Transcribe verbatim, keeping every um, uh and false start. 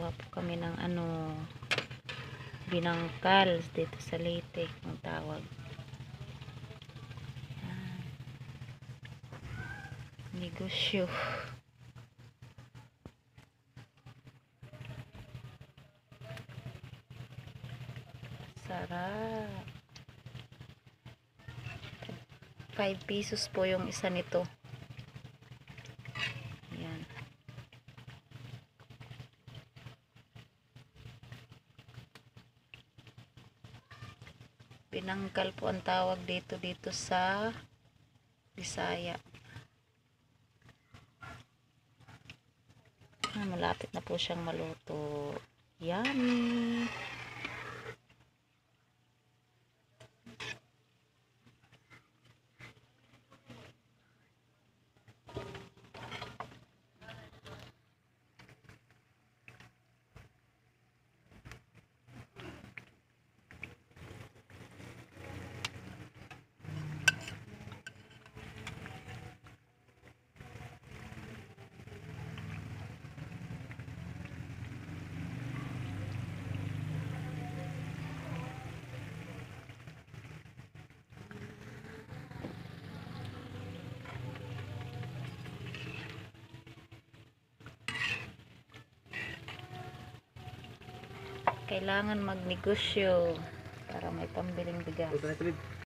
kuha po kami ng ano, binangkal dito sa Leyte kung tawag. Yan. Negosyo. Sarap. five pesos po yung isa nito. Yan. Binangkal po ang tawag dito dito sa Bisaya. Ah, malapit na po siyang maluto. Yummy! Kailangan magnegosyo para may pambiling bigas.